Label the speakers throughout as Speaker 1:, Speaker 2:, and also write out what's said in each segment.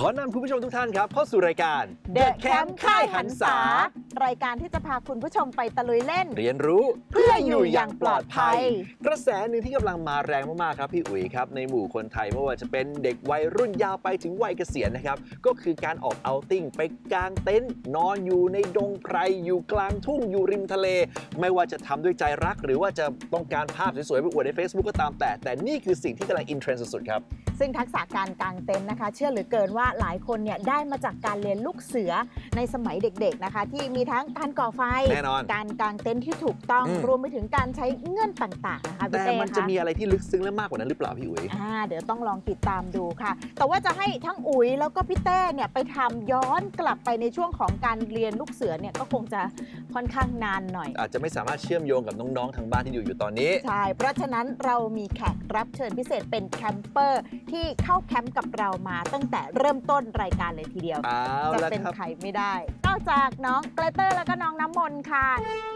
Speaker 1: ขอนำคุณผู้ชมทุกท่านครับเข้าสู่รายการ
Speaker 2: The Camp ค่ายหันษารายการที่จะพาคุณผู้ชมไปตะลุยเล่น
Speaker 1: เรียนรู้
Speaker 2: เพื่ออยู่อย่างปลอดภัย
Speaker 1: กระแสหนึ่งที่กำลังมาแรงมากๆครับพี่อุ๋ยครับในหมู่คนไทยไม่ว่าจะเป็นเด็กวัยรุ่นยาวไปถึงวัยเกษียณนะครับก็คือการออกเอาท์ติ้งไปกางเต็นท์นอนอยู่ในดงไพรอยู่กลางทุ่งอยู่ริมทะเลไม่ว่าจะทำด้วยใจรักหรือว่าจะต้องการภาพสวยๆไปอวดใน Facebook ก็ตามแต่นี่คือสิ่งที่กำลังอินเทรนด์สุดๆครับ
Speaker 2: ซึ่งทักษะการกางเต็นท์นะคะเชื่อเหลือเกินว่าหลายคนเนี่ยได้มาจากการเรียนลูกเสือในสมัยเด็กๆนะคะที่มีทั้งการก่อไฟการกางเต็นท์ที่ถูกต้องรวมไปถึงการใช้เงื่อนต่างๆนะคะ
Speaker 1: แต่มันจะมีอะไรที่ลึกซึ้งและมากกว่านั้นหรือเปล่าพี่อุ๋ย
Speaker 2: เดี๋ยวต้องลองติดตามดูค่ะแต่ว่าจะให้ทั้งอุ๋ยแล้วก็พี่เต้เนี่ยไปทำย้อนกลับไปในช่วงของการเรียนลูกเสือเนี่ยก็คงจะค่อนข้างนานหน่อย
Speaker 1: อาจจะไม่สามารถเชื่อมโยงกับน้องๆทางบ้านที่อยู่ตอนนี้
Speaker 2: ใช่เพราะฉะนั้นเรามีแขกรับเชิญพิเศษเป็นแคมเปอร์ที่เข้าแคมป์กับเรามาตั้งแต่เริ่มต้นรายการเลยทีเดียวจะเป็นใครไม่ได้นอกจากน้องเกรเตอร์แล้วก็น้องน้ำมนต์ค่ะ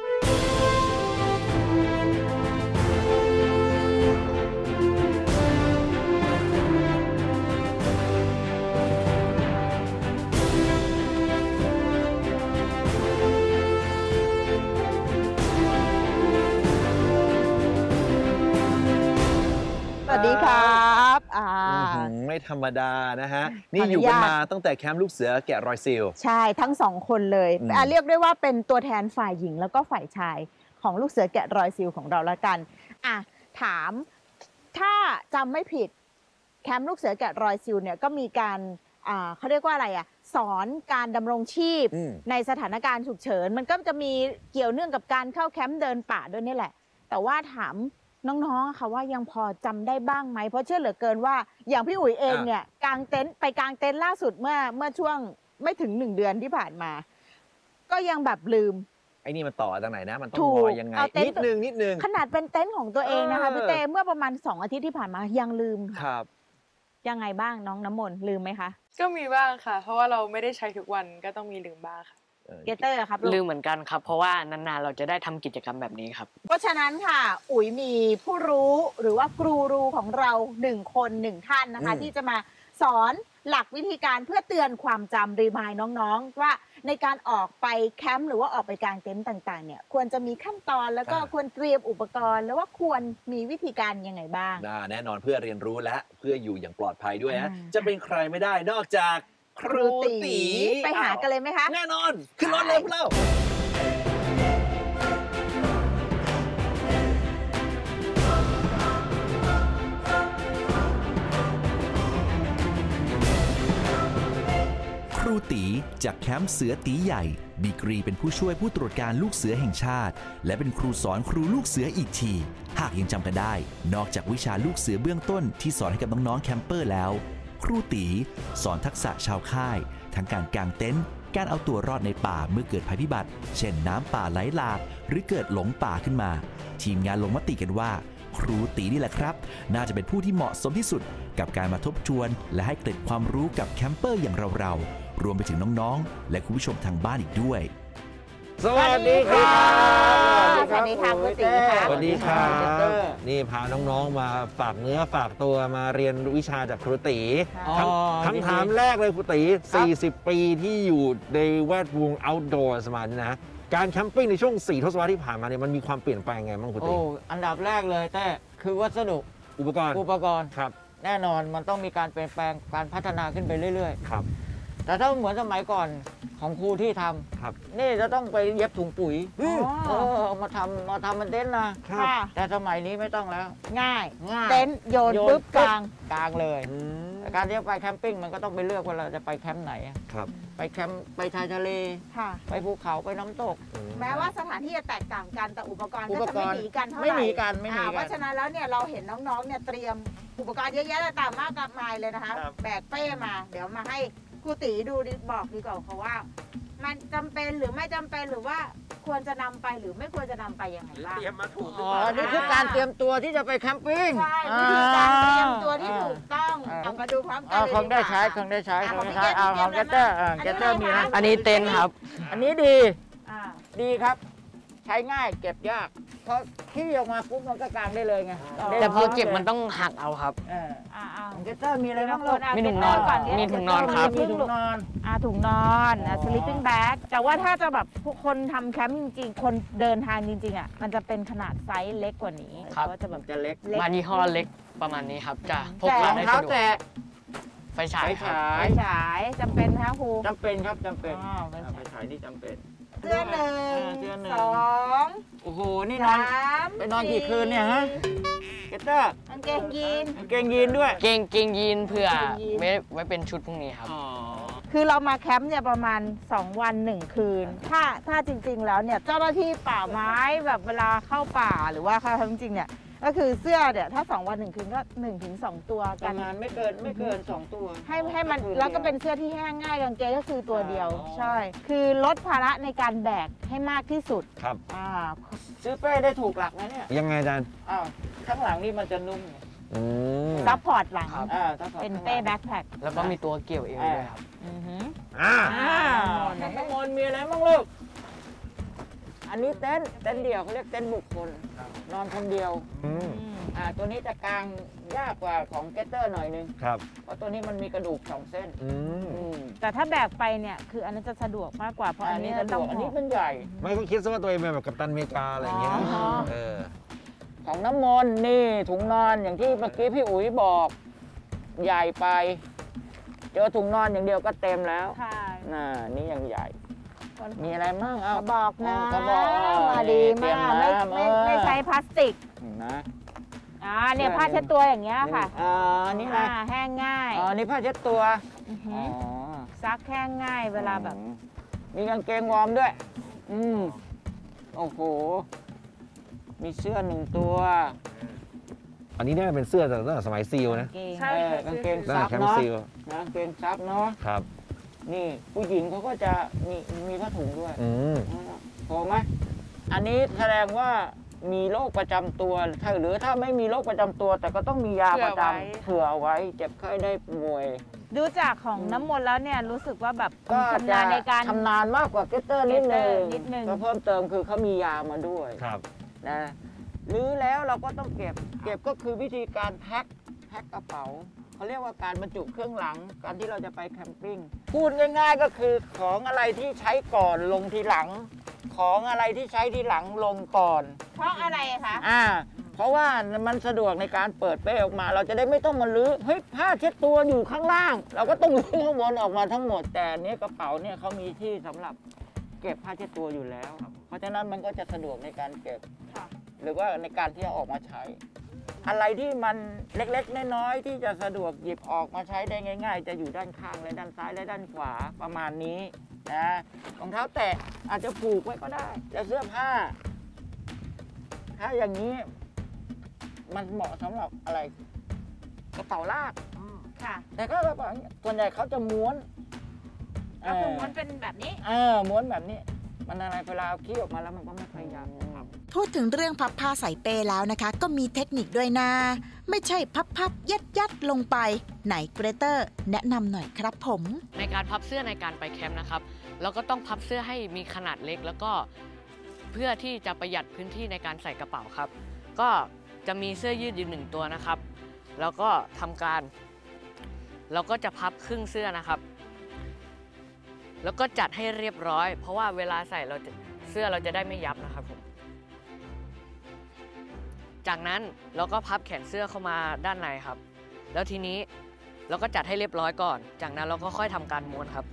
Speaker 2: สวัสดีครับ
Speaker 1: ไม่ธรรมดานะฮะนี่อยู่กันมาตั้งแต่แคมป์ลูกเสือแกะรอยซิล
Speaker 2: ใช่ทั้งสองคนเลยเรียกได้ว่าเป็นตัวแทนฝ่ายหญิงแล้วก็ฝ่ายชายของลูกเสือแกะรอยซิลของเราละกันถามถ้าจำไม่ผิดแคมป์ลูกเสือแกะรอยซิลเนี่ยก็มีการเขาเรียกว่าอะไรสอนการดำรงชีพในสถานการณ์ฉุกเฉินมันก็จะมีเกี่ยวเนื่องกับการเข้าแคมป์เดินป่าด้วยนี่แหละแต่ว่าถามน้องๆค่ะว่ายังพอจำได้บ้างไหมเพราะเชื่อเหลือเกินว่าอย่างพี่อุ๋ยเองเนี่ยกางเต็นท์ล่าสุดเมื่อช่วงไม่ถึง1 เดือนที่ผ่านมาก็ยังแบบลืม
Speaker 1: ไอ้นี่มันต่อจากไหนนะมันต้องพอยังไงนิดนึง
Speaker 2: ขนาดเป็นเต็นท์ของตัวเองนะคะพี่เต้เมื่อประมาณ2 อาทิตย์ที่ผ่านมายังลืม
Speaker 1: ครับ
Speaker 2: ยังไงบ้างน้องน้ำมนต์ลืมไหมคะ
Speaker 3: ก็มีบ้างค่ะเพราะว่าเราไม่ได้ใช้ทุกวันก็ต้องมีลืมบ้างค่ะ
Speaker 2: เกเตอร์ครับ
Speaker 4: ลืมเหมือนกันครับเพราะว่านานๆเราจะได้ทำกิจกรรมแบบนี้ครับ
Speaker 2: เพราะฉะนั้นค่ะอุ๋ยมีผู้รู้หรือว่าครูของเรา1 คน 1 ท่านนะคะที่จะมาสอนหลักวิธีการเพื่อเตือนความจำรีมายน้องๆว่าในการออกไปแคมป์หรือว่าออกไปกางเต็นท์ต่างๆเนี่ยควรจะมีขั้นตอนแล้วก็ควรเตรียมอุปกรณ์แล้วว่าควรมีวิธีการยังไงบ้าง
Speaker 1: แน่นอนเพื่อเรียนรู้และเพื่ออยู่อย่างปลอดภัยด้วยนะจะเป็นใครไม่ได้นอกจากครูตี
Speaker 2: ไปหากันเลยไหมคะ
Speaker 1: แน่นอนขึ้นรถเลยพวกเรา
Speaker 5: ครูตีจากแคมป์เสือตีใหญ่ดีกรีเป็นผู้ช่วยผู้ตรวจการลูกเสือแห่งชาติและเป็นครูสอนครูลูกเสืออีกทีหากยังจำกันได้นอกจากวิชาลูกเสือเบื้องต้นที่สอนให้กับน้องๆแคมเปอร์แล้วครูตีสอนทักษะชาวค่ายทั้งการกางเต็นท์การเอาตัวรอดในป่าเมื่อเกิดภัยพิบัติเช่นน้ำป่าไหลหลากหรือเกิดหลงป่าขึ้นมาทีมงานลงมติกันว่าครูตีนี่แหละครับน่าจะเป็นผู้ที่เหมาะสมที่สุดกับการมาทบทวนและให้เกร็ดความรู้กับแคมเปอร์อย่างเรารวมไปถึงน้องๆและคุณผู้ชมทางบ้านอีกด้วย
Speaker 1: สวัสดีครับ
Speaker 2: สวัสดีค่ะครูตีค่ะ
Speaker 1: สวัสดีครับนี่พาน้องๆมาฝากเนื้อฝากตัวมาเรียนวิชาจากครูตีคำถามแรกเลยครูตี40 ปีที่อยู่ในแวดวง outdoor สมาร์ทนะการแคมปิ้งในช่วง4 ทศวรรษที่ผ่านมาเนี่ยมันมีความเปลี่ยนแปลงไงบ้างครูตี
Speaker 6: อันดับแรกเลยแต่คือวัสดุ
Speaker 1: อุปกรณ์ครับ
Speaker 6: แน่นอนมันต้องมีการเปลี่ยนแปลงการพัฒนาขึ้นไปเรื่อย
Speaker 1: ๆครับ
Speaker 6: แต่ถ้าเหมือนสมัยก่อนของครูที่ทำนี่จะต้องไปเย็บถุงปุ๋ยมาทำมันเต็นท์นะแต่สมัยนี้ไม่ต้องแล้ว
Speaker 2: ง่ายเต็นท์โยนปุ๊บก
Speaker 6: ลางเลยการที่ไปแคมปิ้งมันก็ต้องไปเลือกว่าเราจะไปแคมป์ไหนไปแคมป์ไปชายทะเลไปภูเขาไปน้ำตก
Speaker 2: แม้ว่าสถานที่จะแตกต่างกันแต่อุปกรณ์ก็จะไม่หนีกันเท่าไหร่
Speaker 6: ไม่หนีกัน
Speaker 2: เพราะฉะนั้นแล้วเนี่ยเราเห็นน้องๆเนี่ยเตรียมอุปกรณ์เยอะแยะต่างมากมายเลยนะคะแบกเป้มาเดี๋ยวมาให้ครูตีดูบอกดีกว่าเขาว่ามันจำเป็นหรือไม่จำเป็นหรือว่าควรจะนำไปหรือไม่ควรจะนำไปยังไงบ้าง
Speaker 1: เตรียมมาถูกหรือ
Speaker 6: เปล่านี่คือการเตรียมตัวที่จะไปแคมปิ้ง
Speaker 2: ใช่วิธีการเตรียมตัวที่ถูกต้องเอามาดูพร้อมกันเลย
Speaker 6: ของได้ใช้ของเกตเตอร์มี
Speaker 4: อันนี้เต็นท์ครับ
Speaker 6: อันนี้ดีครับใช้ง่ายเก็บยากพอขี้ออกมาปุ๊บมันก็กางได้เลยไง
Speaker 4: แต่พอเก็บมันต้องหักเอาครับ
Speaker 6: ของเกตเตอร์มีอะไรบ้างลูก
Speaker 4: มีถุงนอน มีถุงนอนครับ
Speaker 6: มีถุงนอน
Speaker 2: ถุงนอนsleeping bag แต่ว่าถ้าจะแบบคนทำแคมป์จริงๆ คนเดินทางจริงๆมันจะเป็นขนาดไซส์เล็กกว่านี้
Speaker 4: ครับ
Speaker 2: ก็จะแบบ
Speaker 6: จะเล็ก
Speaker 4: มายี่ห้อเล็กประมาณนี้ครับ จะพก
Speaker 6: ร
Speaker 4: พา
Speaker 6: อง
Speaker 4: ได้
Speaker 6: เท้า
Speaker 4: สะดวก
Speaker 6: แตะ
Speaker 4: ไฟฉายครับ
Speaker 2: ไฟฉายจำเป็นนะคะครู
Speaker 6: จำเป็นครับจำเป็น
Speaker 2: ไฟฉาย
Speaker 6: ไฟฉายนี่จำเป็น
Speaker 2: เสื้อหนึ่ง
Speaker 6: เสื้อหนึ่ง
Speaker 2: สอง
Speaker 6: โอ้โหนี่นอน
Speaker 2: สาม
Speaker 6: ไปนอนกี่คืนเนี่ยฮะเกตเตอร์
Speaker 2: กางเกงยีน
Speaker 6: กางเกงยีนด้วย
Speaker 4: เกงยีนเผื่อ
Speaker 2: เกงยีน
Speaker 4: ไว้เป็นชุดพรุ่งนี้ครับ
Speaker 6: อ๋อ
Speaker 2: คือเรามาแคมป์เนี่ยประมาณ 2 วัน 1 คืน ถ้าจริงๆแล้วเนี่ยเจ้าหน้าที่ป่าไม้แบบเวลาเข้าป่าหรือว่าเข้าทำจริงๆเนี่ยก็คือเสื้อเนี่ยถ้า 2 วัน 1 คืนก็ 1-2 ตัว
Speaker 6: ป
Speaker 2: กั
Speaker 6: ระ
Speaker 2: น
Speaker 6: มาณไม่เกิน2 ตัว
Speaker 2: ให้มันแล้วก็เป็นเสื้อที่แห้งง่ายกางเกงก็คือตัวเดียว ใช่ คือลดภาระในการแบกให้มากที่สุด
Speaker 1: ครับ
Speaker 6: ซื้อเป้ได้ถูกหลักนะเนี่ย
Speaker 1: ยังไงอาจารย์
Speaker 6: อ้าวข้างหลังนี่มันจะนุ่ม
Speaker 1: อืม
Speaker 2: ซัพพอร์ตหลัง
Speaker 4: ครับ
Speaker 6: ถ้าถอด
Speaker 2: เป็น
Speaker 6: ข้างห
Speaker 2: เป้
Speaker 6: ลัง
Speaker 2: แบ็คแพค
Speaker 4: แล้วก็มีตัวเกี่ยวเอวด้วยครับ
Speaker 1: อ่า
Speaker 6: น้ำมนต์มีอะไรบ้างลูก อันนี้เต็นท์เดี่ยวเขาเรียกเต็นท์บุคคล นอนคนเดียว
Speaker 1: อืม
Speaker 6: ตัวนี้จะกางยากกว่าของเกตเตอร์หน่อยนึง
Speaker 1: ครับ
Speaker 6: เพราะตัวนี้มันมีกระดูก2 เส้น
Speaker 1: อืม
Speaker 2: แต่ถ้าแบกไปเนี่ยคืออันนี้จะสะดวกมากกว่าเพราะอันนี้
Speaker 6: ก
Speaker 2: จะ
Speaker 6: ระ
Speaker 2: ต้
Speaker 6: ดู
Speaker 2: อง
Speaker 6: กอันนี้
Speaker 2: ห่อ
Speaker 6: มันใหญ่
Speaker 1: ไม่ก็คิดซะว่าตัวเองเป็นแบบกัปตันอเมริกาอะไรอย่างเงี้ย
Speaker 2: อ๋อ
Speaker 1: เออ
Speaker 6: ของน้ำมนต์นี่ถุงนอนอย่างที่เมื่อกี้พี่อุ๋ยบอก ใหญ่ไป เจอถุงนอนอย่างเดียวก็เต็มแล้ว
Speaker 2: ใช่
Speaker 6: นี่ยังใหญ่ มีอะไรมั่ง
Speaker 2: ก
Speaker 6: เอา
Speaker 2: ระบอกน้
Speaker 6: กระบอก
Speaker 2: ำมาดี
Speaker 6: เตรีย
Speaker 2: มากไม่
Speaker 6: น้ำ
Speaker 2: ไม่ใช้พลาสติก
Speaker 6: นะ
Speaker 2: เนี่ยผ้าเช็ดตัวอย่างเงี้ยค่ะ
Speaker 6: นี่อะไร
Speaker 2: แห้งง่าย
Speaker 6: นี่ผ้าเช็ดตัว
Speaker 2: อหือซักแห้งง่ายเวลาแบบ
Speaker 6: มีกางเกงวอร์มด้วย โอ้โห มีเสื้อ1 ตัว
Speaker 1: อันนี้น่าจะเป็นเสื้อตั้งแต่สมัยซีลนะ
Speaker 3: ใช่
Speaker 6: กางเกง
Speaker 1: ตั้ง
Speaker 6: ซั
Speaker 1: แต่
Speaker 6: บ
Speaker 1: แคมป์
Speaker 6: เนาะ
Speaker 1: ซีล
Speaker 6: กางเกงซับเนาะ
Speaker 1: ครับ
Speaker 6: นี่ผู้หญิงเขาก็จะมีผ้าถุงด้วย
Speaker 1: อืม
Speaker 6: พอไหมอันนี้แสดงว่ามีโรคประจำตัวหรือถ้าไม่มีโรคประจำตัว แต่ก็ต้องมียาประจำเผื่อไว้เจ็บไข้ได้ป่วย
Speaker 2: ดูจากของน้ำมนต์แล้วเนี่ยรู้สึกว่าแบบ
Speaker 6: ก็
Speaker 2: ชำนาญในการ
Speaker 6: ชำนาญมากกว่าเกตเตอร์นิดนึง
Speaker 2: นิดนึง
Speaker 6: ก็เพิ่มเติมคือเขามียามาด้วย
Speaker 1: ครับ
Speaker 6: นะหรือแล้วเราก็ต้องเก็บก็คือวิธีการแพ็คกระเป๋าเขาเรียกว่าการบรรจุเครื่องหลังการที่เราจะไปแคมปิ้งพูดง่ายๆก็คือของอะไรที่ใช้ก่อนลงทีหลัง ของอะไรที่ใช้ทีหลังลงก่อน
Speaker 2: เพราะอะไรคะ
Speaker 6: เพราะว่ามันสะดวกในการเปิดเป้ออกมา เราจะได้ไม่ต้องมาลื้อเฮ้ยผ้าเช็ดตัวอยู่ข้างล่าง เราก็ต้องลื้อข้างบนออกมาทั้งหมดแต่อันนี้กระเป๋าเนี่ยเขามีที่สำหรับเก็บผ้าเช็ดตัวอยู่แล้ว เพราะฉะนั้นมันก็จะสะดวกในการเก็บ หรือว่าในการที่จะออกมาใช้ อะไรที่มันเล็กๆน้อยๆที่จะสะดวกหยิบออกมาใช้ได้ง่าย ๆ จะอยู่ด้านข้างและด้านซ้ายและด้านขวาประมาณนี้นะรองเท้าแตะอาจจะผูกไว้ก็ได้แต่เสื้อผ้า ถ้าอย่างนี้มันเหมาะสำหรับอะไรกระเป๋าลาก
Speaker 2: ค่ะ
Speaker 6: แต่ก็กระเป๋าส่วนใหญ่เขาจะม้วน
Speaker 2: ก็คือมันเป็นแบบนี้
Speaker 6: ม้วนแบบนี้ มันอะไรเวลาเอาขี้ออกมาแล้วมันก็ไม่ค่อยยากครับ
Speaker 7: พูดถึงเรื่องพับผ้าใส่เป้แล้วนะคะ ก็มีเทคนิคด้วยนะไม่ใช่พับยัดลงไปไหนเกรเตอร์แนะนำหน่อยครับผม
Speaker 4: ในการพับเสื้อในการไปแคมป์นะครับ เราก็ต้องพับเสื้อให้มีขนาดเล็ก แล้วก็เพื่อที่จะประหยัดพื้นที่ในการใส่กระเป๋าครับ ก็จะมีเสื้อยืดอยู่1 ตัวนะครับ แล้วก็ทำการเราก็จะพับครึ่งเสื้อนะครับ แล้วก็จัดให้เรียบร้อย เพราะว่าเวลาใส่เสื้อเราจะได้ไม่ยับนะครับผมจากนั้นเราก็พับแขนเสื้อเข้ามาด้านในครับ แล้วทีนี้เราก็จัดให้เรียบร้อยก่อน จากนั้นเราก็ค่อยทำการม้วนครับ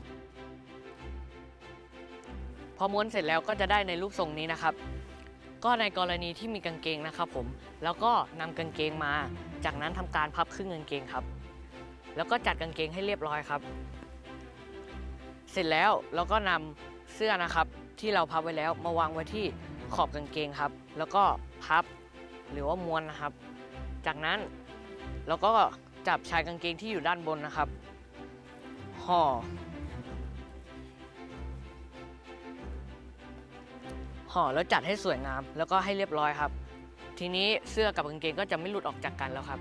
Speaker 4: พอม้วนเสร็จแล้วก็จะได้ในรูปทรงนี้นะครับ ก็ในกรณีที่มีกางเกงนะครับผมแล้วก็นำกางเกงมาจากนั้นทำการพับครึ่งกางเกงครับแล้วก็จัดกางเกงให้เรียบร้อยครับเสร็จแล้วเราก็นำเสื้อนะครับที่เราพับไว้แล้วมาวางไว้ที่ขอบกางเกงครับแล้วก็พับหรือว่าม้วนนะครับจากนั้นเราก็จับชายกางเกงที่อยู่ด้านบนนะครับห่อแล้วจัดให้สวยงามแล้วก็ให้เรียบร้อยครับทีนี้เสื้อกับกางเกงก็จะไม่หลุดออกจากกันแล้วครับ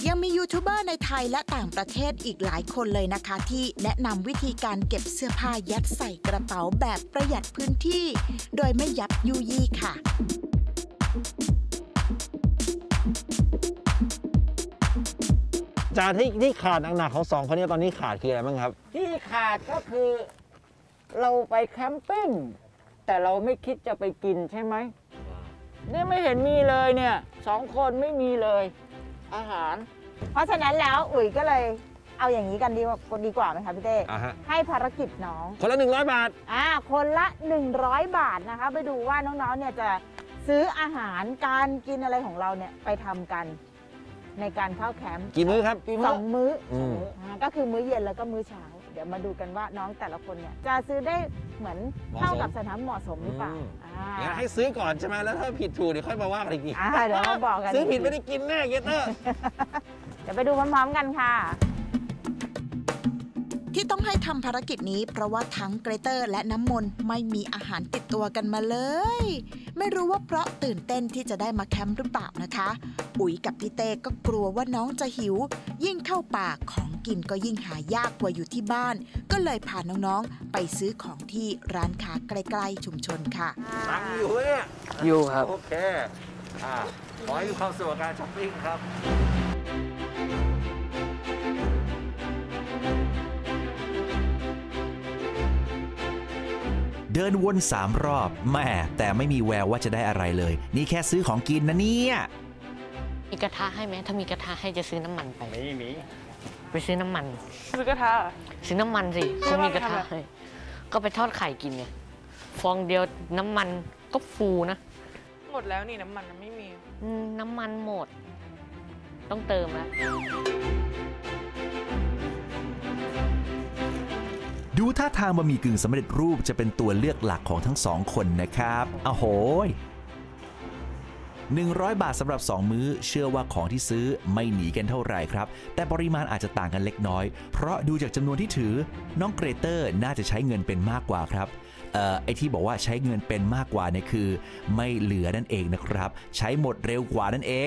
Speaker 7: ยังมียูทูบเบอร์ในไทยและต่างประเทศอีกหลายคนเลยนะคะที่แนะนำวิธีการเก็บเสื้อผ้ายัดใส่กระเป๋าแบบประหยัดพื้นที่โดยไม่ยับยุยี่ค่ะ
Speaker 1: จานที่ขาดหนักๆของ2 คนนี้ตอนนี้ขาดคืออะไรบ้างครับ
Speaker 6: ที่ขาดก็คือเราไปแคมปิ้งแต่เราไม่คิดจะไปกินใช่ไหมเนี่ยไม่เห็นมีเลยเนี่ย2 คนไม่มีเลยอาหาร
Speaker 2: เพราะฉะนั้นแล้วอุ๋ยก็เลยเอาอย่างนี้กันดีกว่าไหมคะพี่เต้ ให้ภารกิจน้อง
Speaker 1: คนละ100 บาท
Speaker 2: คนละ 100 บาทนะคะไปดูว่าน้องๆเนี่ยจะซื้ออาหารการกินอะไรของเราเนี่ยไปทำกันในการเข้าแคมป์
Speaker 1: กี่มื้อครับ
Speaker 2: 2 มื้อ
Speaker 1: ม
Speaker 2: ก็คือมื้อเย็นแล้วก็มื้อเช้าเดี๋ยวมาดูกันว่าน้องแต่ละคนเนี่ยจะซื้อได้เหมือนเท่ากับสถานเหมาะสมหรือเปล่า
Speaker 1: งั้นให้ซื้อก่อนใช่ไหมแล้วถ้าผิดถูกเดี๋ยวค่อยมาว่ากันอีกที
Speaker 2: เดี๋ยวมาบอกกัน
Speaker 1: ซื้อผิดไม่ได้กินแน่เกเตอร์
Speaker 2: เดี๋ยวไปดูพร้อมๆกันค่ะ
Speaker 7: ที่ต้องให้ทำภารกิจนี้เพราะว่าทั้งเกรเตอร์และน้ำมนต์ไม่มีอาหารติดตัวกันมาเลย ไม่รู้ว่าเพราะตื่นเต้นที่จะได้มาแคมป์หรือเปล่านะคะ อุ๋ยกับพี่เต้ก็กลัวว่าน้องจะหิว ยิ่งเข้าป่าของกินก็ยิ่งหายากกว่าอยู่ที่บ้าน ก็เลยพาน้องๆไปซื้อของที่ร้านค้าใกล้ๆชุมชนค่ะ
Speaker 1: ตังค์อยู่เนี่ย
Speaker 4: อยู่ครับ
Speaker 1: โอเคขอให้มีความสุขกับการช้อปปิ้งครับ
Speaker 5: เดินวน3 รอบแม่แต่ไม่มีแววว่าจะได้อะไรเลย นี่แค่ซื้อของกินนะเนี่ย
Speaker 4: มีกระทะให้ไหมถ้ามีกระทะให้จะซื้อน้ำมันไป
Speaker 1: ไม่มี
Speaker 4: ไปซื้อน้ำมัน
Speaker 3: ซื้อกระทะเหรอ
Speaker 4: ซื้อน้ำมันสิ
Speaker 3: ซื้
Speaker 4: เขา
Speaker 3: อมา
Speaker 4: มีกระทะ
Speaker 3: ทำอะไร
Speaker 4: ให้ก็ไปทอดไข่กินไงฟองเดียวน้ำมันก็ฟูนะ
Speaker 3: หมดแล้วนี่น้ำมันไม่มี
Speaker 4: น้ำมันหมด ต้องเติมแล้ว
Speaker 5: ดูท่าทางบะหมี่กึ่งสำเร็จรูปจะเป็นตัวเลือกหลักของทั้ง2 คนนะครับอ้โหย100 บาทสำหรับ 2 มื้อเชื่อว่าของที่ซื้อไม่หนีกันเท่าไหร่ครับแต่ปริมาณอาจจะต่างกันเล็กน้อยเพราะดูจากจำนวนที่ถือน้องเกรเตอร์น่าจะใช้เงินเป็นมากกว่าครับไอ้ที่บอกว่าใช้เงินเป็นมากกว่าเนี่ยคือไม่เหลือนั่นเองนะครับใช้หมดเร็วกว่านั่นเอง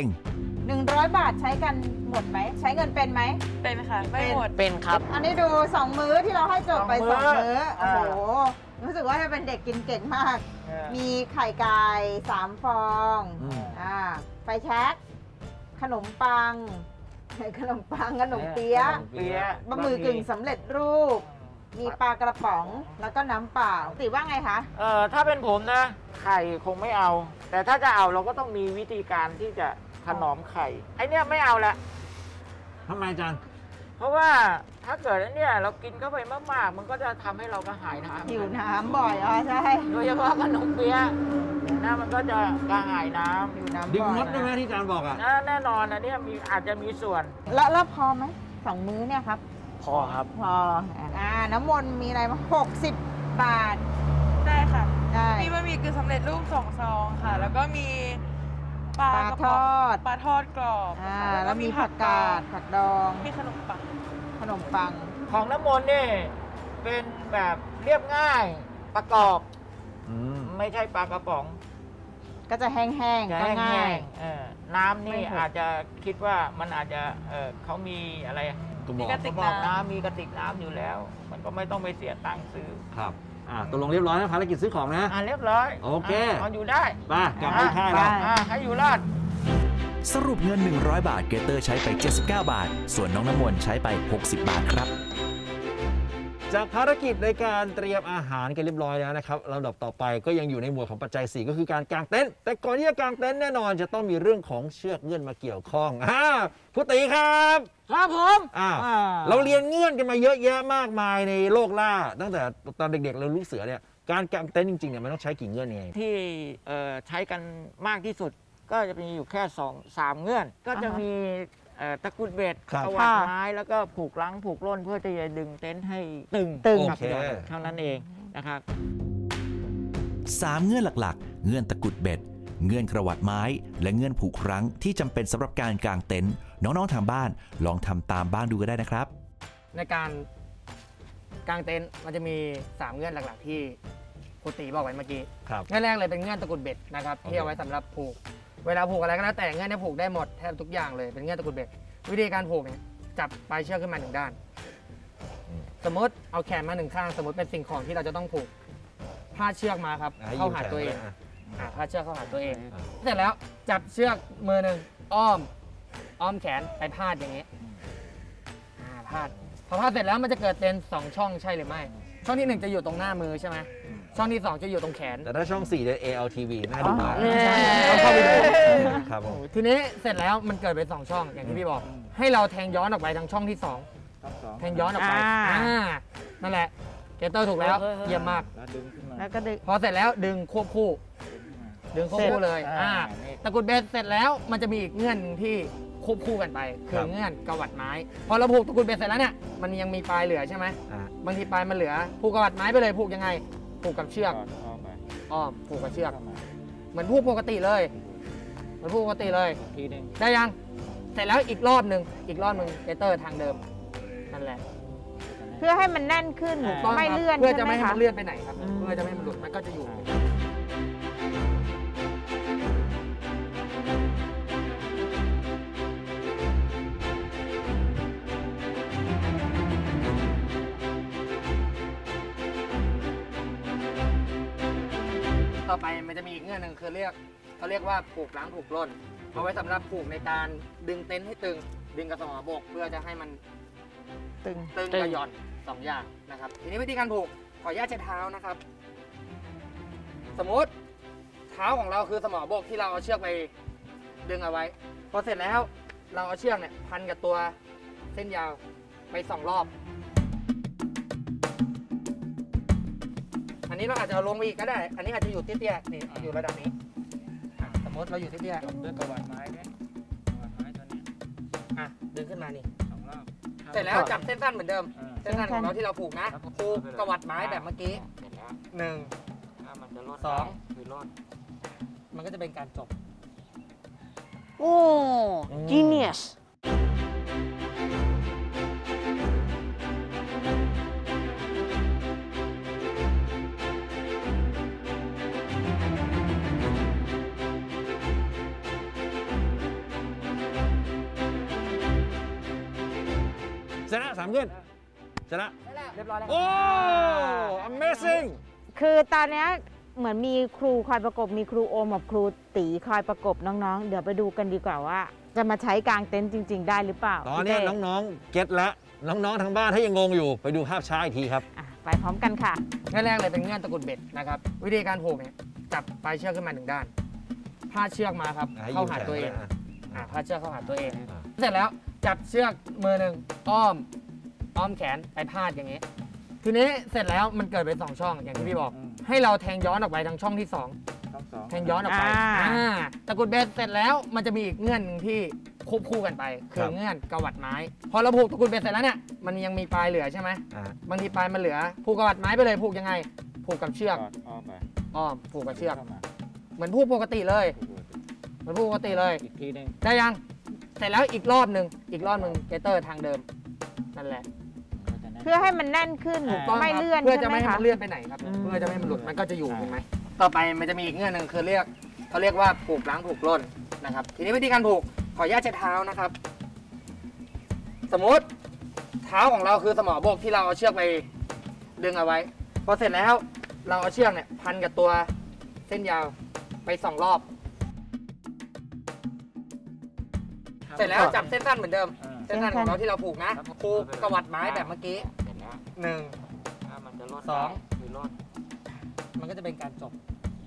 Speaker 2: 100 บาทใช้กันหมดไหมใช้เงินเป็นไหม
Speaker 3: เป็นค่ะ ไม่หมด
Speaker 4: เป็นครับ
Speaker 2: อันนี้ดู 2 มื้อที่เราให้จบไป
Speaker 6: 2 มื้
Speaker 2: 2
Speaker 6: อ
Speaker 2: มื้อโอ้โหรู้สึกว่าจะเป็นเด็กกินเก่งมาก มีไข่ไก่3 ฟองไฟแช็กขนมปัง ขนมเปี๊ยะ
Speaker 6: เปี๊ยะ
Speaker 2: บะหมี่กึ่งสำเร็จรูป มีปลากระป๋องแล้วก็น้ำเปล่าติว่าไงคะ
Speaker 6: ถ้าเป็นผมนะไข่คงไม่เอา แต่ถ้าจะเอาเราก็ต้องมีวิธีการที่จะถนอมไข่ไอเนี้ยไม่เอาละ
Speaker 1: ทำไมจัน
Speaker 6: เพราะว่าถ้าเกิดไอเนี้ยเรากินเข้าไปมากๆมันก็จะทำให้เรากระหายน้ำ
Speaker 2: หิวน้ำบ่อยใช่
Speaker 6: โดยเฉพาะขนมเปี๊ยะนะมันก็จะกระหายน้ำ
Speaker 2: หิวน้ำบ่อย
Speaker 1: ดึงมดได้ไหมที่จานบอก
Speaker 6: แน่นอนอันเนี้ยอาจจะมีส่วน
Speaker 2: แล้วพอไหม2 มื้อเนี่ยครับ
Speaker 4: พอครับ
Speaker 2: พอน้ำมนต์มีอะไรมา60 บาท
Speaker 3: ได้ค่ะ
Speaker 2: ได้
Speaker 3: มีบะหมี่กึ่งสำเร็จรูป2 ซองค่ะ แล้วก็มีปลากระ
Speaker 2: ท
Speaker 3: ป๋อง
Speaker 2: อด
Speaker 3: ปลาทอดกรอบค่ะ
Speaker 2: แล้วมีผักกาดผักดอง
Speaker 3: มีขนมปัง
Speaker 2: ขนมปัง
Speaker 6: ของน้ำมนต์นี่เป็นแบบเรียบง่ายประกอบไม่ใช่ปลากระป๋อง
Speaker 2: ก็จะแห้งๆก็ง่าย
Speaker 6: น้ำนี่
Speaker 2: ไม่หก
Speaker 6: อาจจะคิดว่ามันอาจจะเขามีอะไร
Speaker 3: มีกระติก
Speaker 6: บอก
Speaker 3: น้ำ
Speaker 6: น้ำมีกระติกน้ำอยู่แล้ว มันก็ไม่ต้องไปเสียตังค์ซื้อ
Speaker 1: ครับตกลงเรียบร้อยนะภารกิจซื้อของนะ
Speaker 6: เรียบร้อย
Speaker 1: โอเค
Speaker 6: เอาอยู่ได้
Speaker 1: ไปกลับไปค่ายเรา
Speaker 6: ให้อยู่รอด
Speaker 5: สรุปเงิน100 บาทเกรเตอร์ใช้ไป79 บาทส่วนน้องน้ำมนต์ใช้ไป60 บาทครับ
Speaker 1: จากภารกิจในการเตรียมอาหารกันเรียบร้อยแล้วนะครับลำดับต่อไปก็ยังอยู่ในหมวดของปัจจัย 4 ก็คือการกางเต็นท์แต่ก่อนที่จะกางเต็นท์แน่นอนจะต้องมีเรื่องของเชือกเงื่อนมาเกี่ยวข้องผู้ตีครับ
Speaker 6: ครับผม
Speaker 1: เราเรียนเงื่อนกันมาเยอะแยะมากมายในโลกล่าตั้งแต่ตอนเด็กๆเราลูกเสือเนี่ยการกางเต็นท์จริงๆเนี่ยมันต้องใช้กี่เงื่อนยังไง
Speaker 6: ที่ใช้กันมากที่สุดก็จะมีอยู่แค่ 2-3 เงื่อน ก็จะมีตะกรุดเบ็ด
Speaker 1: ครับ
Speaker 6: ตวัดไม้แล้วก็ผูกรั้งผูกร่นเพื่อที่จะดึงเต็นท์ให้ตึง
Speaker 1: โอเค
Speaker 6: เท่านั้นเองนะครับ
Speaker 5: 3 เงื่อนหลักๆ เงื่อนตะกรุดเบ็ด เงื่อนกระวัดไม้ และเงื่อนผูกรั้งที่จำเป็นสำหรับการกางเต็นท์น้องๆทางบ้านลองทำตามบ้างดูก็ได้นะครับ
Speaker 8: ในการกางเต็นท์มันจะมี 3 เงื่อนหลักๆ ที่ครูตีบอกไว้เมื่อกี้
Speaker 1: ครับ
Speaker 8: เงื่อนแรกเลยเป็นเงื่อนตะกรุดเบ็ดนะครับ
Speaker 1: โอเค
Speaker 8: ที่เอาไว้สำหรับผูก เวลาผูกอะไรก็แล้วแต่เงื่อนนี้ผูกได้หมดแทบทุกอย่างเลยเป็นเงื่อนตะกรุดเบ็ดวิธีการผูกเนี่ยจับปลายเชือกขึ้นมา1ด้านสมมติเอาแขนมา1ข้างสมมติเป็นสิ่งของที่เราจะต้องผูกพาดเชือกมาครับเข้าหาตัวเองพาดเชือกเข้าหาตัวเองเสร็จแล้วจับเชือกมือหนึ่งอ้อมแขนไปพาดอย่างนี้พาดพอพาดเสร็จแล้วมันจะเกิดเป็น2ช่องใช่หรือไม่ช่องที่1จะอยู่ตรงหน้ามือใช่ไหมช่องที่2จะอยู่ตรงแขน
Speaker 1: แต่ถ้าช่อง4เนี่ย ALTV น่าดูมาก
Speaker 8: ต้องเข้าไปดู
Speaker 1: ครับผม
Speaker 8: ทีนี้เสร็จแล้วมันเกิดเป็น2ช่องอย่างที่พี่บอกให้เราแทงย้อนออกไปทางช่องที่2แทงย้อนออกไปนั่นแหละเกเตอร์ถูกแล้วเยี่ยมมาก
Speaker 2: แล้วก็ดึง
Speaker 8: พอเสร็จแล้วดึงควบคู่เลยตะกุดเบสเสร็จแล้วมันจะมีอีกเงื่อนนึงที่ควบคู่กันไปคือเงื่อนกวัดไม้พอเราผูกตะกุดเบสเสร็จแล้วเนี่ยมันยังมีปลายเหลือใช่ไหมบางทีปลายมันเหลือผูกกวัดไม้ไปเลยผูกยังไงผูกกับเชือกผูกกับเชือกเหมือนผูกปกติเลยทีนึงได้ยังเสร็จแล้วอีกรอบหนึ่งเกเตอร์ทางเดิมนั่นแหละ
Speaker 2: เพื่อให้มันแน่นขึ้นไม่เลื่อน
Speaker 8: เพื่อจะไม่ให้มันเลื่อนไปไหนครับเพื่อจะไม่ให้มันหลุดมันก็จะอยู่ต่อไปมันจะมีอีกเงื่อนหนึ่งคือเขาเรียกว่าผูกล้างผูกล่นเอาไว้สำหรับผูกในการดึงเต็นท์ให้ตึงดึงกระสอบบกเพื่อจะให้มันตึงกระหย่อน2อย่างนะครับทีนี้วิธีการผูกขออนุญาตใช้เท้านะครับสมมติเท้าของเราคือสมอบกที่เราเอาเชือกไปดึงเอาไว้พอเสร็จแล้วเราเอาเชือกเนี่ยพันกับตัวเส้นยาวไป2 รอบอันนี้เราอาจจะเอาลงไปอีกก็ได้อันนี้อาจจะอยู่เตี้ยๆนี่อยู่ระดับนี้สมมติเราอยู่เตี้ยๆด้วยกระวาดไม้เนี่ยกระวาดไม้ตัวนี้ดึงขึ้นมานี่2 รอบเสร็จแล้วจับเส้นสั้นเหมือนเดิมเส้นสั้นของเราที่เราผูกนะผูกกระวาดไม้แบบเมื่อกี้1 2คือรอดมันก็จะเป็นการจบ
Speaker 4: โอ้ genius
Speaker 1: ชนะ3 เงื่อนชนะ
Speaker 8: เรียบร้อยแล้ว
Speaker 1: โอ้ amazing
Speaker 2: คือตอนนี้เหมือนมีครูคอยประกบมีครูโอมกับครูตีคอยประกบน้องๆเดี๋ยวไปดูกันดีกว่าว่าจะมาใช้กางเต็นท์จริงๆได้หรือเปล่า
Speaker 1: ตอนนี้น้องๆเก็ตแล้วน้องๆทางบ้านถ้ายังงงอยู่ไปดูภาพช้าอีกทีครับ
Speaker 2: ไปพร้อมกันค่ะ
Speaker 8: เงื่อนแรกเลยเป็นเงื่อนตะกุดเบ็ดนะครับวิธีการผูกเนี่ยจับปลายเชือกขึ้นมา1 ด้านพาดเชือกมาครับเข้าหาตัวเองพาดเชือกเข้าหาตัวเองเสร็จแล้วจับเชือกมือหนึ่งอ้อมแขนไปพาดอย่างนี้ทีนี้เสร็จแล้วมันเกิดเป็น2 ช่องอย่างที่พี่บอกให้เราแทงย้อนออกไปทางช่องที่2แทงย้อนออกไปตะกุดเบสเสร็จแล้วมันจะมีอีกเงื่อนนึงที่ควบคู่กันไปคือเงื่อนกวัดไม้พอเราผูกตะกุดเบสเสร็จแล้วเนี่ยมันยังมีปลายเหลือใช่ไหมบางทีปลายมันเหลือผูกกวัดไม้ไปเลยผูกยังไงผูกกับเชือกผูกกับเชือกเหมือนผูกปกติเลยอีกทีนึงได้ยังเสร็จแล้วอีกรอบหนึ่งเกเตอร์ทางเดิมนั่นแหละ
Speaker 2: เพื่อให้มันแน่นขึ้นไม่เลื่อน
Speaker 8: เพื่อจะไม่ให้มันเลื่อนไปไหนครับเพื่อจะไม่ให้มันหลุดมันก็จะอยู่เห็นไหมต่อไปมันจะมีอีกเงื่อนหนึ่งคือเขาเรียกว่าผูกล้างผูกล่นนะครับทีนี้วิธีการผูกขออนุญาตใช้เท้านะครับสมมติเท้าของเราคือสมอบกที่เราเอาเชือกไปดึงเอาไว้พอเสร็จแล้วเราเอาเชือกเนี่ยพันกับตัวเส้นยาวไป2 รอบเสร็จแล้วจับเส้นสั้นเหมือนเดิมเส้นสั้นของเราที่เราผูกนะผูกกระวาดไม้แบบเมื่อกี้1 2คือรอดมันก็จะเป็นการจบ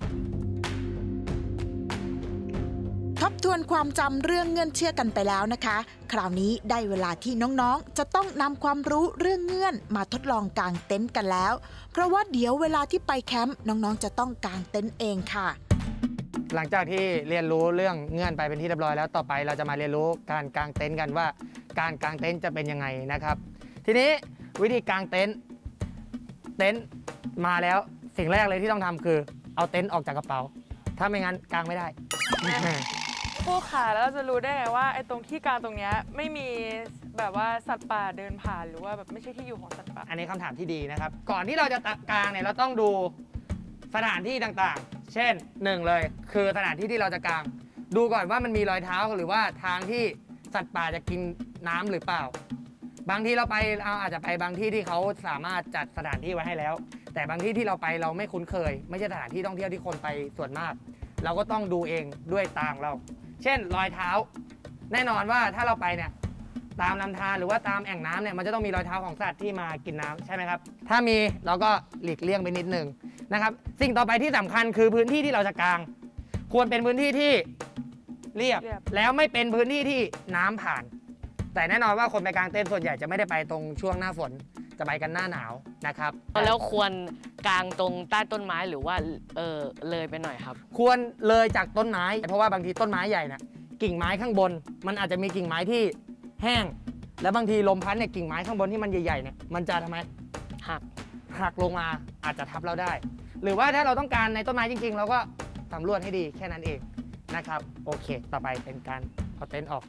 Speaker 7: ทบทวนความจำเรื่องเงื่อนเชือกกันไปแล้วนะคะคราวนี้ได้เวลาที่น้องๆจะต้องนำความรู้เรื่องเงื่อนมาทดลองกางเต็นท์กันแล้วเพราะว่าเดี๋ยวเวลาที่ไปแคมป์น้องๆจะต้องกางเต็นท์เองค่ะ
Speaker 8: หลังจากที่เรียนรู้เรื่องเงื่อนไปเป็นที่เรียบร้อยแล้วต่อไปเราจะมาเรียนรู้การกางเต็นท์กันว่าการกางเต็นท์จะเป็นยังไงนะครับทีนี้วิธีกางเต็นท์มาแล้วสิ่งแรกเลยที่ต้องทำคือเอาเต็นท์ออกจากกระเป๋าถ้าไม่งั้นกางไม่ได้
Speaker 3: ครูค่ะแล้วเราจะรู้ได้ไงว่าไอ้ตรงที่กางตรงนี้ไม่มีแบบว่าสัตว์ป่าเดินผ่านหรือว่าแบบไม่ใช่ที่อยู่ของสัตว์ป่า
Speaker 8: อันนี้คำถามที่ดีนะครับก่อนที่เราจะกางเนี่ยเราต้องดูสถานที่ต่างๆเช่น1เลยคือสถานที่ที่เราจะกางดูก่อนว่ามันมีรอยเท้าหรือว่าทางที่สัตว์ป่าจะกินน้ำหรือเปล่าบางทีเราไปเราอาจจะไปบางที่ที่เขาสามารถจัดสถานที่ไว้ให้แล้วแต่บางที่ที่เราไปเราไม่คุ้นเคยไม่ใช่สถานที่ท่องเที่ยวที่คนไปส่วนมากเราก็ต้องดูเองด้วยตาของเราเช่นรอยเท้าแน่นอนว่าถ้าเราไปเนี่ยตามลำธารหรือว่าตามแอ่งน้ำเนี่ยมันจะต้องมีรอยเท้าของสัตว์ที่มากินน้ำใช่ไหมครับถ้ามีเราก็หลีกเลี่ยงไปนิดนึงนะครับสิ่งต่อไปที่สำคัญคือพื้นที่ที่เราจะกางควรเป็นพื้นที่ที่เรียบแล้วไม่เป็นพื้นที่ที่น้ำผ่านแต่แน่นอนว่าคนไปกางเต็นท์ส่วนใหญ่จะไม่ได้ไปตรงช่วงหน้าฝนจะไปกันหน้าหนาวนะครับ
Speaker 4: แล้วควรกางตรงใต้ต้นไม้หรือว่าเลยไปหน่อยครับ
Speaker 8: ควรเลยจากต้นไม้เพราะว่าบางทีต้นไม้ใหญ่นะกิ่งไม้ข้างบนมันอาจจะมีกิ่งไม้ที่แห้งแล้วบางทีลมพัดเนี่ยกิ่งไม้ข้างบนที่มันใหญ่ๆเนี่ยมันจะทำไมหักลงมาอาจจะทับเราได้หรือว่าถ้าเราต้องการในต้นไม้จริงๆเราก็สำรวจให้ดีแค่นั้นเองนะครับโอเคต่อไปเป็นการเอาเต็นท์ออก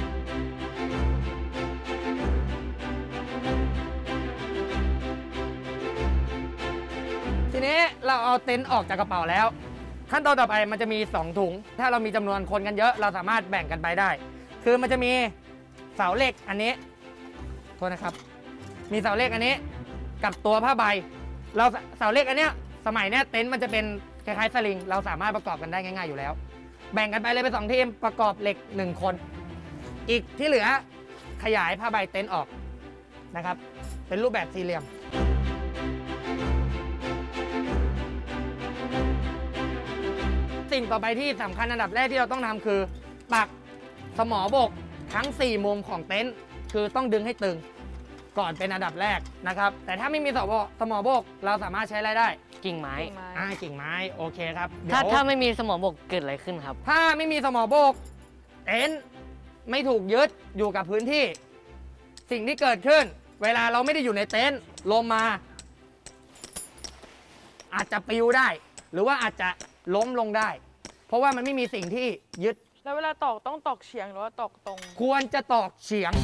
Speaker 8: ทีนี้เราเอาเต็นท์ออกจากกระเป๋าแล้วขั้นตอนต่อไปมันจะมี2ถุงถ้าเรามีจำนวนคนกันเยอะเราสามารถแบ่งกันไปได้คือมันจะมีเสาเหล็กอันนี้โทษนะครับมีเสาเหล็กอันนี้กับตัวผ้าใบเราเสาเหล็กอันเนี้ยสมัยเนี้ยเต็นท์มันจะเป็นคล้ายๆสลิงเราสามารถประกอบกันได้ง่ายๆอยู่แล้วแบ่งกันไปเลยเป็น2ทีมประกอบเหล็ก1คนอีกที่เหลือขยายผ้าใบเต็นท์ออกนะครับเป็นรูปแบบสี่เหลี่ยมสิ่งต่อไปที่สำคัญอันดับแรกที่เราต้องทำคือปักสมอบกทั้ง4มุมของเต็นท์คือต้องดึงให้ตึงก่อนเป็นอันดับแรกนะครับแต่ถ้าไม่มีสมอบกเราสามารถใช้อะไรได้
Speaker 4: กิ่งไม้
Speaker 8: กิ่งไม้โอเคครับ
Speaker 4: ถ้าไม่มีสมอบกเกิดอะไรขึ้นครับ
Speaker 8: ถ้าไม่มีสมอบกเต็นท์ไม่ถูกยึดอยู่กับพื้นที่สิ่งที่เกิดขึ้นเวลาเราไม่ได้อยู่ในเต็นท์ลมมาอาจจะปลิวได้หรือว่าอาจจะล้มลงได้เพราะว่ามันไม่มีสิ่งที่ยึด
Speaker 3: แล้วเวลาตอกต้องตอกเฉียงหรือว่าตอกตรง
Speaker 8: ควรจะตอกเฉียง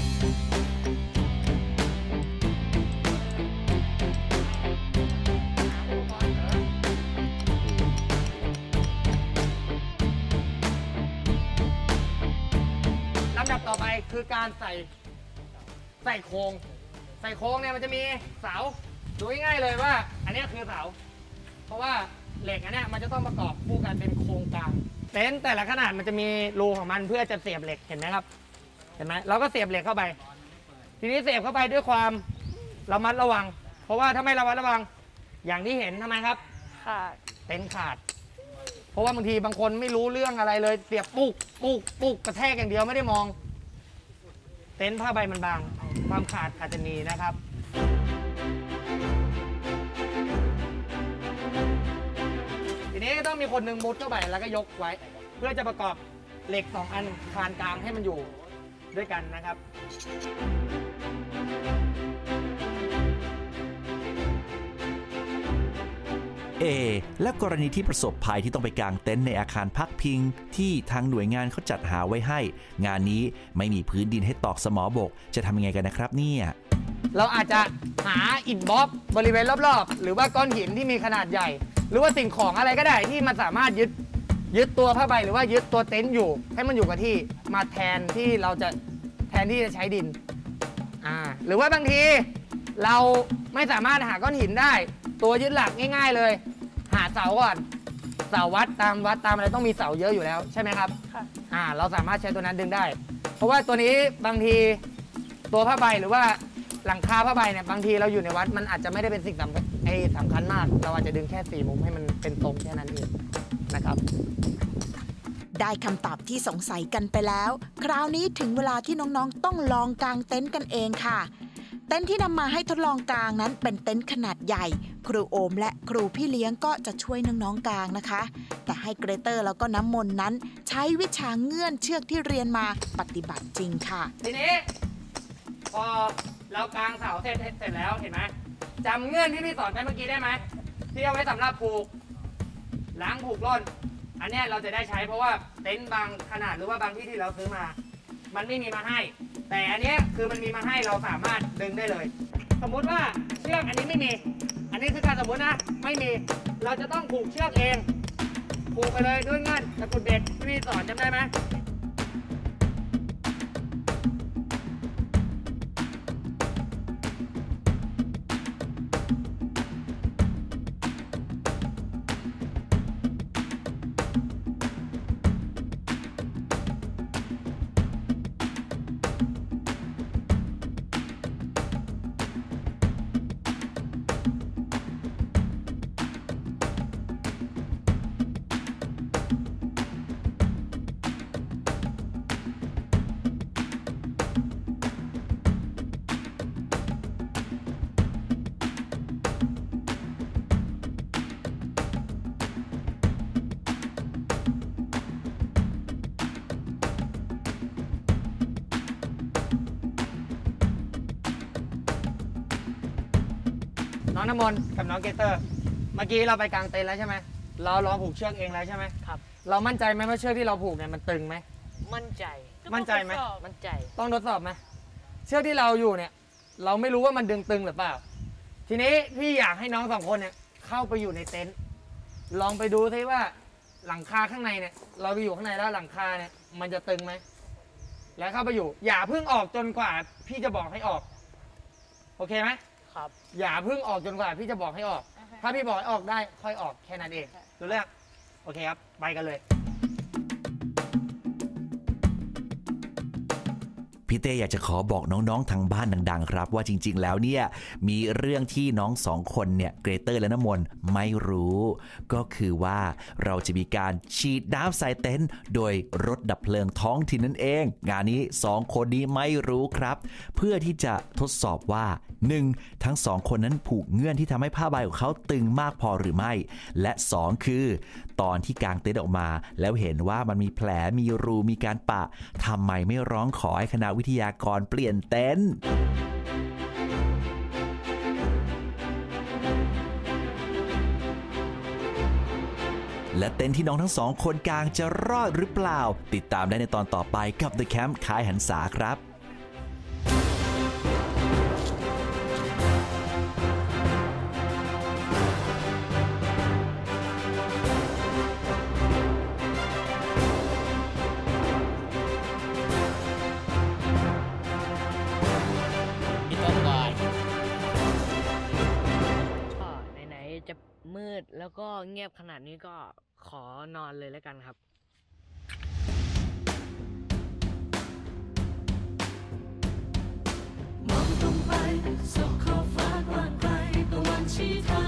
Speaker 8: ลำดับต่อไปคือการใส่โครงเนี่ยมันจะมีเสาดูง่ายๆเลยว่าอันนี้คือเสาเพราะว่าเหล็กอันนี้มันจะต้องประกอบคู่กันเป็นโครงกลางเต็นท์แต่ละขนาดมันจะมีรูของมันเพื่อจะเสียบเหล็กเห็นไหมครับเห็นไหมเราก็เสียบเหล็กเข้าไปทีนี้เสียบเข้าไปด้วยความระมัดระวังเพราะว่าถ้าไม่ระมัดระวังอย่างที่เห็นทำไมครับ
Speaker 3: ขาด
Speaker 8: เต็นท์ขาดเพราะว่าบางทีบางคนไม่รู้เรื่องอะไรเลยเสียบปุกกระแทกอย่างเดียวไม่ได้มองเต็นท์ผ้าใบมันบางความขาดอาจจะมีนะครับทีนี้ก็ต้องมีคนหนึ่งมุดเข้าไปแล้วก็ยกไว้เพื่อจะประกอบเหล็ก2อันคานกลางให้มันอยู่ด้วยกันนะครับ
Speaker 5: และกรณีที่ประสบภัยที่ต้องไปกางเต็นท์ในอาคารพักพิงที่ทางหน่วยงานเขาจัดหาไว้ให้งานนี้ไม่มีพื้นดินให้ตอกสมอบกจะทำยังไงกันนะครับเนี่ย
Speaker 8: เราอาจจะหาอิฐบล็อกบริเวณรอบๆหรือว่าก้อนหินที่มีขนาดใหญ่หรือว่าสิ่งของอะไรก็ได้ที่มันสามารถยึดตัวผ้าใบหรือว่ายึดตัวเต็นท์อยู่ให้มันอยู่กับที่มาแทนที่จะใช้ดินหรือว่าบางทีเราไม่สามารถหาก้อนหินได้ตัวยึดหลักง่ายๆเลยหาเสาก่อนเสาวัดตามอะไรต้องมีเสาเยอะอยู่แล้วใช่ไหมครับ
Speaker 3: ค่ะ
Speaker 8: เราสามารถใช้ตัวนั้นดึงได้เพราะว่าตัวนี้บางทีตัวผ้าใบหรือว่าหลังคาผ้าใบเนี่ยบางทีเราอยู่ในวัดมันอาจจะไม่ได้เป็นสิ่งสำคัญมากเราอาจจะดึงแค่4มุมให้มันเป็นตรงแค่นั้นเองนะครับ
Speaker 7: ได้คำตอบที่สงสัยกันไปแล้วคราวนี้ถึงเวลาที่น้องๆต้องลองกางเต็นท์กันเองค่ะเต็นท์ที่นำมาให้ทดลองกางนั้นเป็นเต็นท์ขนาดใหญ่ครูโอมและครูพี่เลี้ยงก็จะช่วยน้องๆกางนะคะแต่ให้เกรเตอร์แล้วก็น้ำมนต์นั้นใช้วิชาเงื่อนเชือกที่เรียนมาปฏิบัติจริงค่ะ
Speaker 8: ทีนี้พอเรากางเสาเสร็จแล้วเห็นไหมจำเงื่อนที่พี่สอนไปเมื่อกี้ได้ไหมที่เอาไว้สำหรับผูกล้างผูกร่นอันนี้เราจะได้ใช้เพราะว่าเต็นท์บางขนาดหรือว่าบางที่เราซื้อมามันไม่มีมาให้แต่อันนี้คือมันมีมาให้เราสามารถดึงได้เลยสมมุติว่าเชือกอันนี้ไม่มีอันนี้คือการสมมุตินะไม่มีเราจะต้องผูกเชือกเองผูกไปเลยด้วยเงื่อนตะกุดเบ็ดที่พี่สอนจำได้ไหมน้องน้ำมนต์กับน้องเกเตอร์เมื่อกี้เราไปกางเต็นท์แล้วใช่ไหมเราลองผูกเชือกเองแล้วใช่ไหม
Speaker 4: ครับ
Speaker 8: เรามั่นใจไหมว่าเชือกที่เราผูกเนี่ยมันตึงไหม
Speaker 4: มั่นใจ
Speaker 8: มั่นใจไหม
Speaker 4: มั่นใจ
Speaker 8: ต้องทดสอบไหมเชือกที่เราอยู่เนี่ยเราไม่รู้ว่ามันดึงตึงหรือเปล่าทีนี้พี่อยากให้น้อง2 คนเนี่ยเข้าไปอยู่ในเต็นท์ลองไปดูซิว่าหลังคาข้างในเนี่ยเราไปอยู่ข้างในแล้วหลังคาเนี่ยมันจะตึงไหมแล้วเข้าไปอยู่อย่าเพิ่งออกจนกว่าพี่จะบอกให้ออกโอเคไหม
Speaker 4: ครับ
Speaker 8: อย่าเพิ่งออกจนกว่าพี่จะบอกให้ออก ถ้าพี่บอกให้ออกได้ค่อยออกแค่นั้นเองรู้เรื่องโอเคครับไปกันเลย
Speaker 5: พี่เต้อยากจะขอบอกน้องๆทางบ้านดังๆครับว่าจริงๆแล้วเนี่ยมีเรื่องที่น้อง2 คนเนี่ยเกรเตอร์และน้ำมนต์ไม่รู้ก็คือว่าเราจะมีการฉีดน้ำใส่เต็นท์โดยรถดับเพลิงท้องถิ่นนั่นเองงานนี้2 คนนี้ไม่รู้ครับเพื่อที่จะทดสอบว่า 1. ทั้ง2 คนนั้นผูกเงื่อนที่ทำให้ผ้าใบของเขาตึงมากพอหรือไม่และ2 คือตอนที่กางเต็นท์ออกมาแล้วเห็นว่ามันมีแผลมีรูมีการปะทำไมไม่ร้องขอให้คณะวิทยากรเปลี่ยนเต็นท์และเต็นท์ที่น้องทั้ง2 คนกางจะรอดหรือเปล่าติดตามได้ในตอนต่อไปกับ The Camp ค่ายหันษาครับ
Speaker 4: จะมืดแล้วก็เงียบขนาดนี้ก็ขอนอนเลยแล้วกันครับมองตรงไปสบขอบฟ้ากว้างไกลตะวันชี้ทาง